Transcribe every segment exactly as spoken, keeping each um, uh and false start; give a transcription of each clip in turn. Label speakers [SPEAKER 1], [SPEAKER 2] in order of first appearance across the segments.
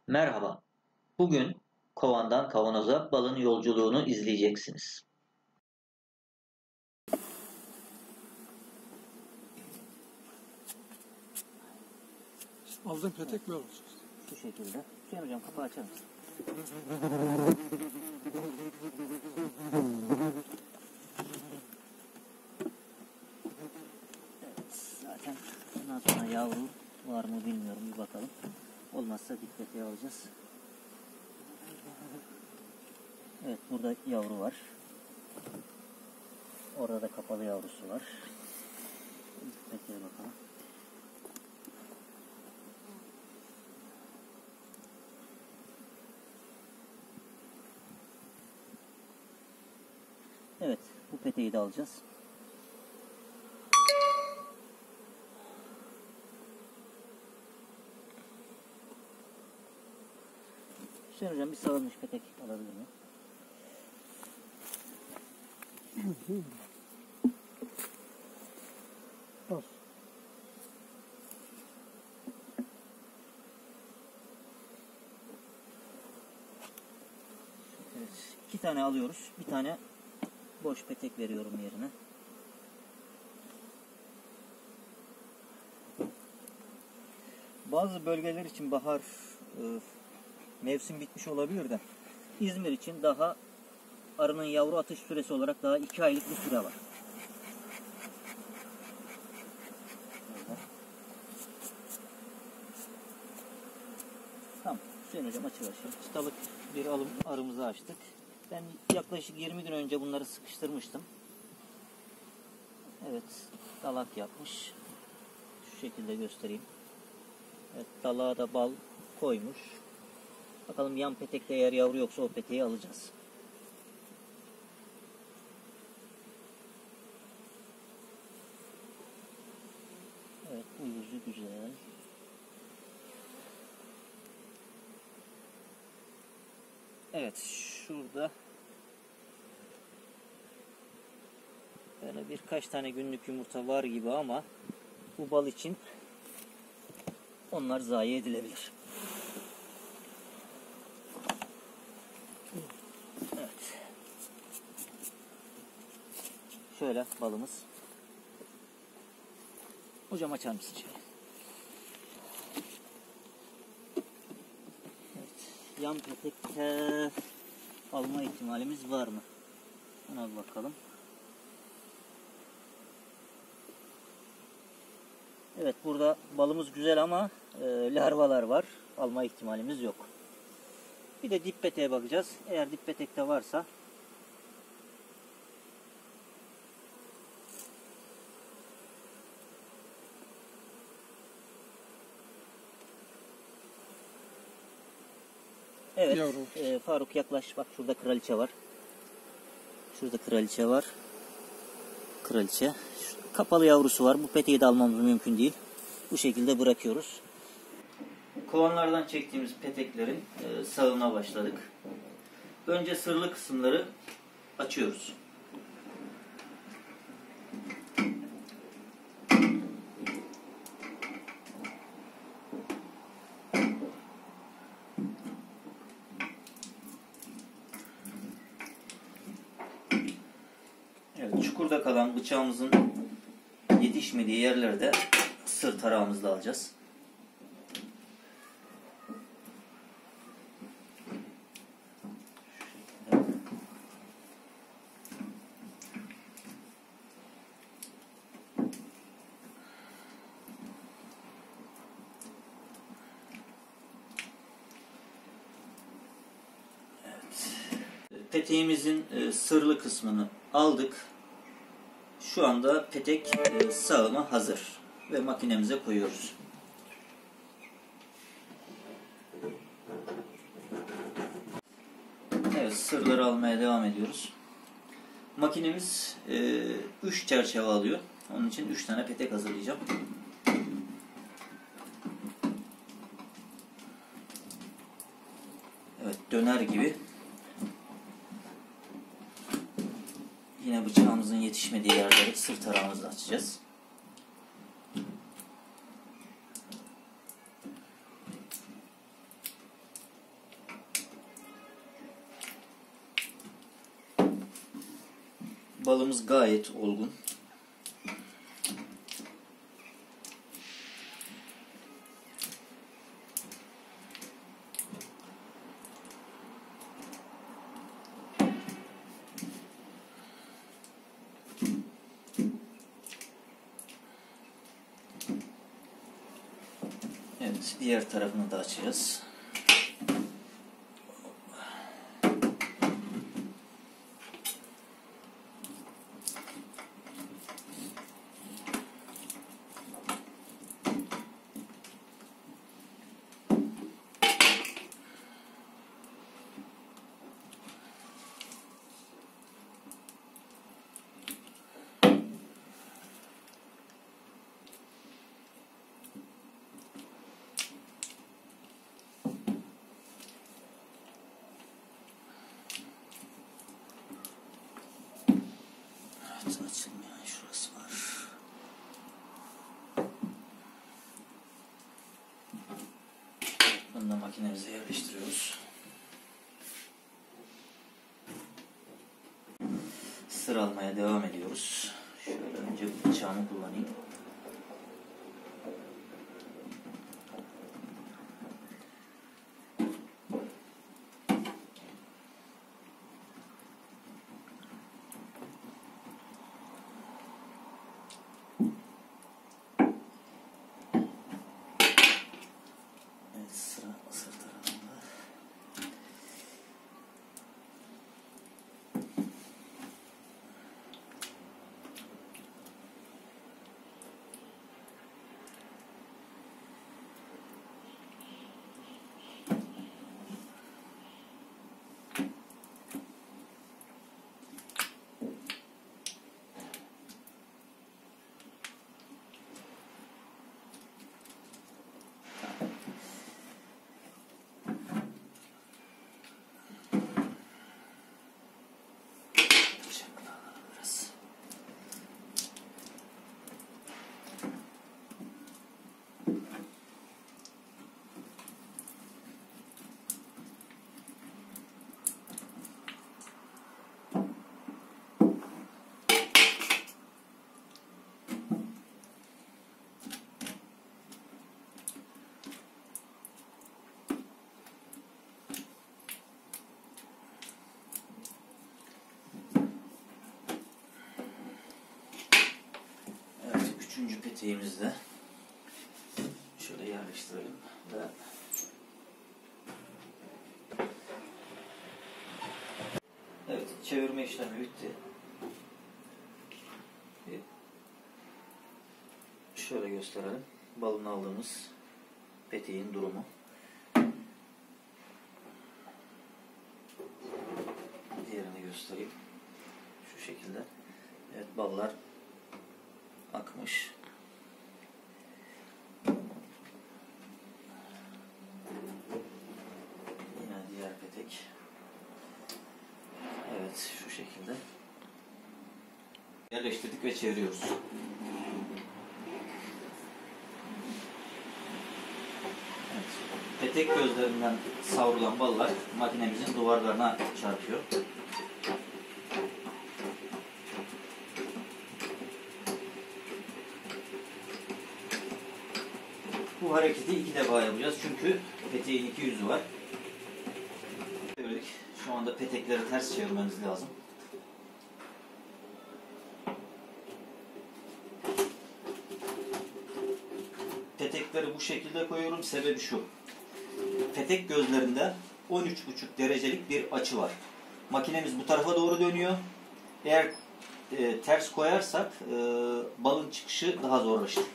[SPEAKER 1] Merhaba. Bugün kovandan kavanoza balın yolculuğunu izleyeceksiniz.
[SPEAKER 2] Aldığın petek böyle olacak.
[SPEAKER 3] Şu şekilde. Hüseyin hocam kapağı açar mısın? Evet, zaten bundan sonra yavru var mı bilmiyorum, bir bakalım. Olmazsa dikkate alacağız. Evet, burada yavru var. Orada da kapalı yavrusu var. Dikkate bakalım. Evet, bu peteği de alacağız. Hüseyin hocam bir sağılmış petek alabilir miyim?
[SPEAKER 2] Al.
[SPEAKER 3] Evet, iki tane alıyoruz. Bir tane boş petek veriyorum yerine. Bazı bölgeler için bahar e, mevsim bitmiş olabilir de İzmir için daha arının yavru atış süresi olarak daha iki aylık bir süre var. Tamam. Hüseyin hocam açıver şimdi. Çıtalık bir alım arımızı açtık. Ben yaklaşık yirmi gün önce bunları sıkıştırmıştım. Evet, dalak yapmış. Şu şekilde göstereyim. Evet, dalağa da bal koymuş. Bakalım yan petekte eğer yavru yoksa o peteği alacağız. Evet, bu yüzü güzel. Evet, şurada böyle birkaç tane günlük yumurta var gibi ama bu bal için onlar zayi edilebilir. Evet. Şöyle balımız. Hocam açar mısın şöyle? Evet. Yan petekte alma ihtimalimiz var mı? Ona bir bakalım. Evet, burada balımız güzel ama e, larvalar var. Alma ihtimalimiz yok. Bir de dip peteğe bakacağız. Eğer dip petekte varsa evet, e, Faruk yaklaş. Bak şurada kraliçe var. Şurada kraliçe var. Kraliçe. Kapalı yavrusu var. Bu peteği de almamız mümkün değil. Bu şekilde bırakıyoruz. Kovanlardan çektiğimiz peteklerin e, sağına başladık. Önce sırlı kısımları açıyoruz. Evet, çukurda kalan bıçağımızın yetişmediği yerlerde sır tarağımızla alacağız. Peteğimizin sırlı kısmını aldık. Şu anda petek sağıma hazır ve makinemize koyuyoruz. Evet, sırları almaya devam ediyoruz. Makinemiz üç çerçeve alıyor. Onun için üç tane petek hazırlayacağım. Evet, döner gibi. Yine bıçağımızın yetişmediği yerleri sır tarağımızla açacağız. Balımız gayet olgun. Evet, diğer tarafını da açacağız. Açılmayan şurası var. Bunu da makinemize yerleştiriyoruz. Sıralamaya devam ediyoruz. Şöyle önce bıçağımı kullanayım. Sıra sırt tarafında. Üçüncü peteğimizi de şöyle yerleştirelim ve evet, çevirme işlemi bitti. Şöyle gösterelim. Balını aldığımız peteğin durumu. Diğerini göstereyim. Şu şekilde. Evet, ballar akmış. Yine diğer petek. Evet, şu şekilde yerleştirdik ve çeviriyoruz. Evet, petek gözlerinden savrulan ballar makinemizin duvarlarına çarpıyor. Bu hareketi iki defa yapacağız çünkü peteğin iki yüzü var. Şu anda petekleri ters çevirmeniz lazım. Petekleri bu şekilde koyuyorum. Sebebi şu. Petek gözlerinde on üç buçuk derecelik bir açı var. Makinemiz bu tarafa doğru dönüyor. Eğer e, ters koyarsak e, balın çıkışı daha zorlaşır.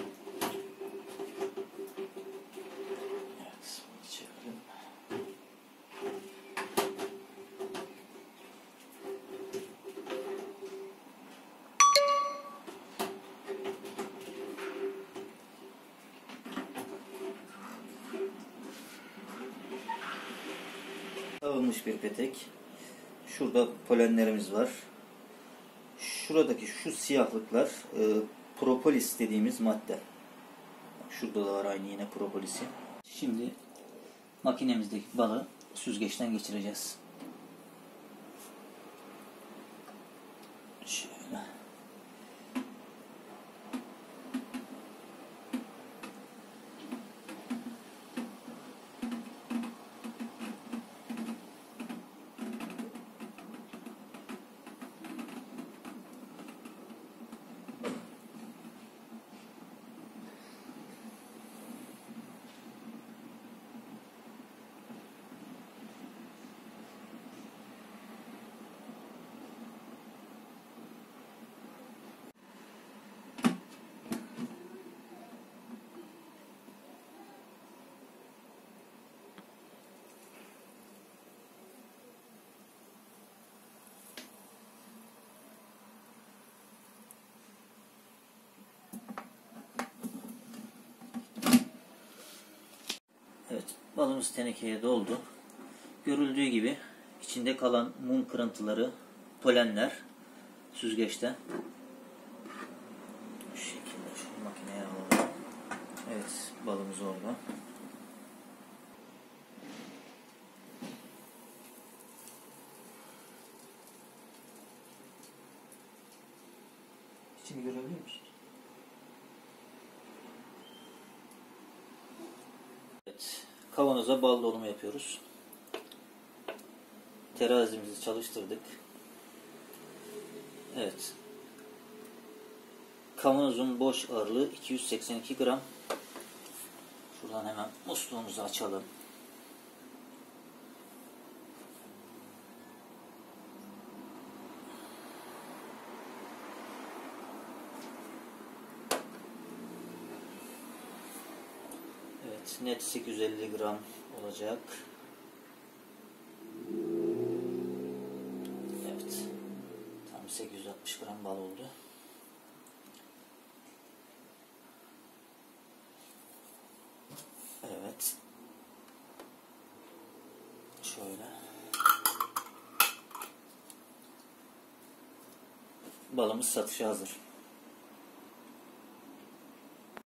[SPEAKER 3] Dağılmış bir petek. Şurada polenlerimiz var. Şuradaki şu siyahlıklar e, propolis dediğimiz madde. Şurada da var aynı yine propolisi. Şimdi makinemizdeki balı süzgeçten geçireceğiz. Şöyle. Evet, balımız tenekeye doldu. Görüldüğü gibi içinde kalan mum kırıntıları, polenler süzgeçten. Şu şekilde şu makineye alalım. Evet, balımız orada. İçini görebiliyor musun? Evet, kavanoza bal dolumu yapıyoruz. Terazimizi çalıştırdık. Evet. Kavanozun boş ağırlığı iki yüz seksen iki gram. Şuradan hemen musluğumuzu açalım. Evet, net sekiz yüz elli gram olacak. Evet. Tam sekiz yüz altmış gram bal oldu. Evet. Şöyle. Balımız satışa hazır.